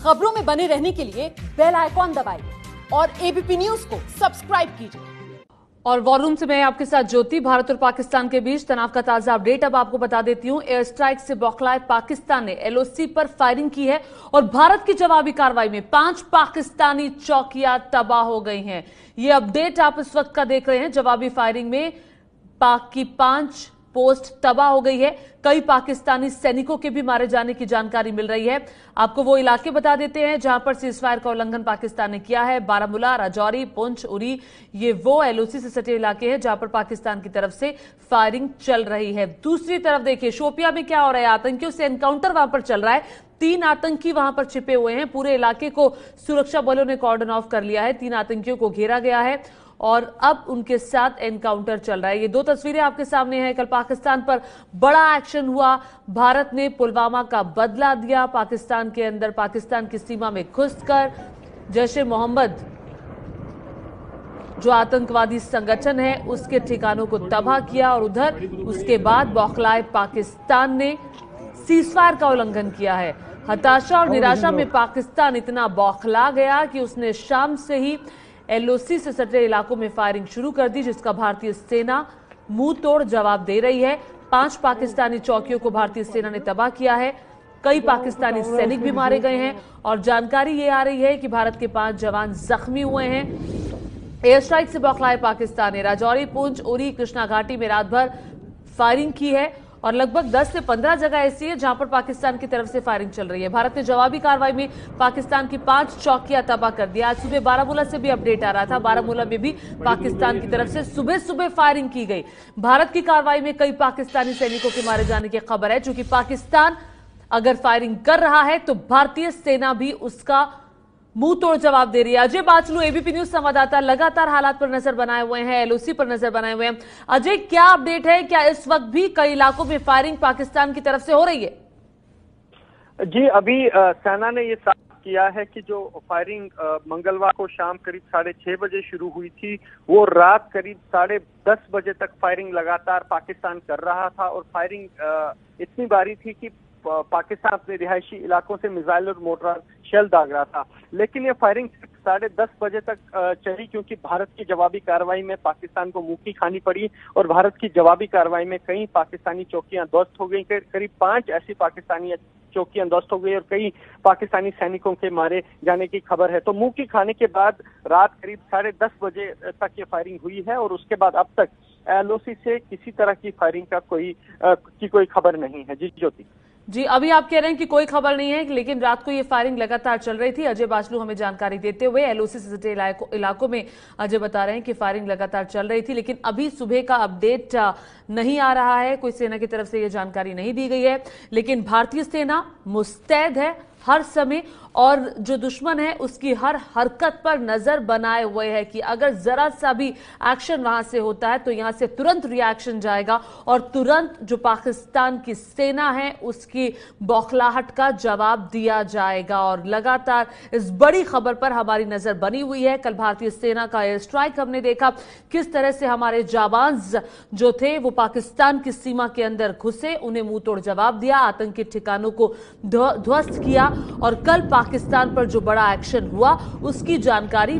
खबरों में बने रहने के लिए बेल आइकॉन दबाइए और एबीपी न्यूज को सब्सक्राइब कीजिए। और वॉर रूम से मैं आपके साथ ज्योति। भारत और पाकिस्तान के बीच तनाव का ताजा अपडेट अब आपको बता देती हूं। एयर स्ट्राइक से बौखलाए पाकिस्तान ने एलओसी पर फायरिंग की है और भारत की जवाबी कार्रवाई में 5 पाकिस्तानी चौकियां तबाह हो गई हैं। ये अपडेट आप इस वक्त का देख रहे हैं। जवाबी फायरिंग में पाक की 5 पोस्ट तबाह हो गई है। कई पाकिस्तानी सैनिकों के भी मारे जाने की जानकारी मिल रही है। आपको वो इलाके बता देते हैं जहां पर सीजफायर का उल्लंघन पाकिस्तान ने किया है। बारामूला, राजौरी, पुंछ, उरी, ये वो एलओसी से सटे इलाके हैं जहां पर पाकिस्तान की तरफ से फायरिंग चल रही है। दूसरी तरफ देखिए शोपिया में क्या हो रहा है। आतंकियों से एनकाउंटर वहां पर चल रहा है। 3 आतंकी वहां पर छिपे हुए हैं। पूरे इलाके को सुरक्षा बलों ने कॉर्डन ऑफ कर लिया है। 3 आतंकियों को घेरा गया है और अब उनके साथ एनकाउंटर चल रहा है। ये 2 तस्वीरें आपके सामने हैं। कल पाकिस्तान पर बड़ा एक्शन हुआ। भारत ने पुलवामा का बदला दिया। पाकिस्तान के अंदर पाकिस्तान की सीमा में घुसकर जैश ए मोहम्मद जो आतंकवादी संगठन है उसके ठिकानों को तबाह किया और उधर उसके बाद बौखलाए पाकिस्तान ने सीजफायर का उल्लंघन किया है। हताशा और निराशा में पाकिस्तान इतना बौखला गया कि उसने शाम से ही एलओसी से सटे इलाकों में फायरिंग शुरू कर दी, जिसका भारतीय सेना मुंह तोड़ जवाब दे रही है। 5 पाकिस्तानी चौकियों को भारतीय सेना ने तबाह किया है। कई पाकिस्तानी सैनिक भी मारे गए हैं और जानकारी ये आ रही है कि भारत के 5 जवान जख्मी हुए हैं। एयर स्ट्राइक से बौखलाए पाकिस्तान ने राजौरी, पुंछ, उरी, कृष्णा घाटी में रात भर फायरिंग की है और लगभग 10 से 15 जगह ऐसी है जहां पर पाकिस्तान की तरफ से फायरिंग चल रही है। भारत ने जवाबी कार्रवाई में पाकिस्तान की 5 चौकियां तबाह कर दिया। आज सुबह बारामूला से भी अपडेट आ रहा था। बारामूला में भी पाकिस्तान की तरफ से सुबह सुबह फायरिंग की गई। भारत की कार्रवाई में कई पाकिस्तानी सैनिकों के मारे जाने की खबर है। चूंकि पाकिस्तान अगर फायरिंग कर रहा है तो भारतीय सेना भी उसका मुंह तोड़ जवाब दे रही है। अजय बाचलू, एबीपी न्यूज संवाददाता, लगातार हालात पर नजर बनाए हुए हैं, एलओसी पर नजर बनाए हुए हैं। अजय, क्या अपडेट है? क्या इस वक्त भी कई इलाकों में फायरिंग पाकिस्तान की तरफ से हो रही है? जी, अभी सेना ने ये साफ किया है कि जो फायरिंग मंगलवार को शाम करीब 6:30 बजे शुरू हुई थी, वो रात करीब 10:30 बजे तक फायरिंग लगातार पाकिस्तान कर रहा था और फायरिंग इतनी भारी थी कि पाकिस्तान अपने रिहायशी इलाकों से मिसाइल और मोर्टार शेल दाग रहा था। लेकिन ये फायरिंग 10:30 बजे तक चली क्योंकि भारत की जवाबी कार्रवाई में पाकिस्तान को मुंह की खानी पड़ी और भारत की जवाबी कार्रवाई में कई पाकिस्तानी चौकियां ध्वस्त हो गई। करीब 5 ऐसी पाकिस्तानी चौकियां ध्वस्त हो गई और कई पाकिस्तानी सैनिकों के मारे जाने की खबर है। तो मुंह की खाने के बाद रात करीब 10:30 बजे तक ये फायरिंग हुई है और उसके बाद अब तक एलओसी से किसी तरह की फायरिंग का कोई खबर नहीं है। जी ज्योति जी, अभी आप कह रहे हैं कि कोई खबर नहीं है, लेकिन रात को ये फायरिंग लगातार चल रही थी। अजय बाचलू हमें जानकारी देते हुए एलओसी से सटे इलाकों में अजय बता रहे हैं कि फायरिंग लगातार चल रही थी, लेकिन अभी सुबह का अपडेट नहीं आ रहा है। कोई सेना की तरफ से ये जानकारी नहीं दी गई है, लेकिन भारतीय सेना मुस्तैद है हर समय और जो दुश्मन है उसकी हर हरकत पर नजर बनाए हुए है कि अगर जरा सा भी एक्शन वहां से होता है तो यहां से तुरंत रिएक्शन जाएगा और तुरंत जो पाकिस्तान की सेना है उसकी बौखलाहट का जवाब दिया जाएगा। और लगातार इस बड़ी खबर पर हमारी नजर बनी हुई है। कल भारतीय सेना का एयर स्ट्राइक हमने देखा, किस तरह से हमारे जाबाज जो थे वो पाकिस्तान की सीमा के अंदर घुसे, उन्हें मुंह तोड़ जवाब दिया, आतंकी ठिकानों को ध्वस्त किया। और कल पाकिस्तान पर जो बड़ा एक्शन हुआ उसकी जानकारी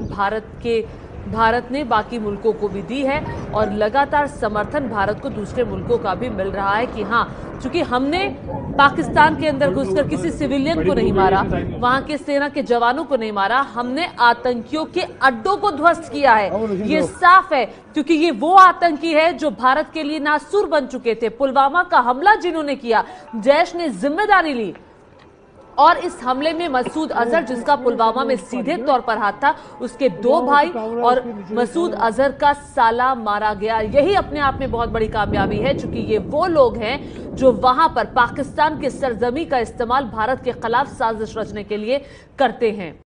भारत ने बाकी मुल्कों को भी दी है और लगातार समर्थन भारत को दूसरे मुल्कों का भी मिल रहा है कि हाँ, चूंकि हमने पाकिस्तान के अंदर घुसकर किसी सिविलियन को नहीं मारा, वहां के सेना के जवानों को नहीं मारा, हमने आतंकियों के अड्डों को ध्वस्त किया है। ये साफ है क्योंकि ये वो आतंकी है जो भारत के लिए नासूर बन चुके थे। पुलवामा का हमला जिन्होंने किया, जैश ने जिम्मेदारी ली और इस हमले में मसूद अजहर, जिसका पुलवामा में सीधे तौर पर हाथ था, उसके 2 भाई और मसूद अजहर का साला मारा गया। यही अपने आप में बहुत बड़ी कामयाबी है, क्योंकि ये वो लोग हैं जो वहां पर पाकिस्तान के सरजमी का इस्तेमाल भारत के खिलाफ साजिश रचने के लिए करते हैं।